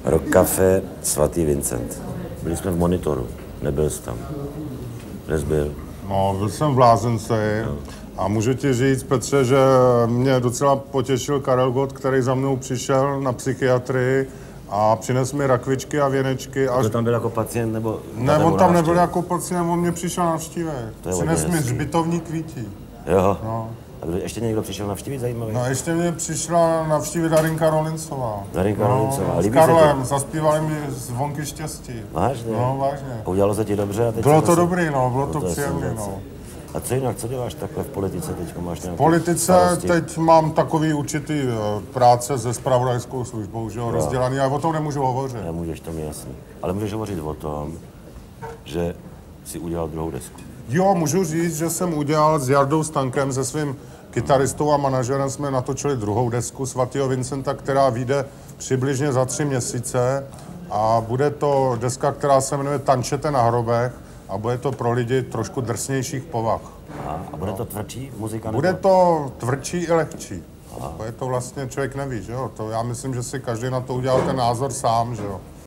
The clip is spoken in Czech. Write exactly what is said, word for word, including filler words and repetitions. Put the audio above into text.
Rock Café Svatý Vincent. Byli jsme v Monitoru, nebyl jsi tam. Kde jsi byl? No, byl jsem v Lázenci no. A můžu ti říct, Petře, že mě docela potěšil Karel Gott, který za mnou přišel na psychiatrii a přinesl mi rakvičky a věnečky. A to tam byl jako pacient, nebo... Ne, on tam nebyl jako pacient, on mě přišel navštívit. Přinesl mi hřbitovní kvítí. Jo. No. A kdo, ještě někdo přišel navštívit zajímavý? No, ještě mě přišla navštívit Darinka Rolincová. Darinka no, Rolincová. S Karlem, zaspívali mi zvonky štěstí. Vážně? No, vážně. A udělalo se ti dobře? A teď bylo to zase... dobrý, no, bylo no, to, to příjemné, no. A co jinak, co děláš takhle v politice teď? Máš v politice starosti? Teď mám takový určitý práce se zpravodajskou službou, že jo, rozdělaný, ale o tom nemůžu hovořit. Nemůžeš, to mi jasný. Ale můžeš hovořit o tom, že si udělal druhou desku. Jo, můžu říct, že jsem udělal s Jardou Stankem, se svým kytaristou a manažerem jsme natočili druhou desku Svatého Vincenta, která vyjde přibližně za tři měsíce a bude to deska, která se jmenuje Tančete na hrobech a bude to pro lidi trošku drsnějších povah. A, a bude no. to tvrdší muzika? Bude nebo? to tvrdší i lehčí. Bude to vlastně, člověk neví, že jo? To já myslím, že si každý na to udělal ten názor sám, že jo?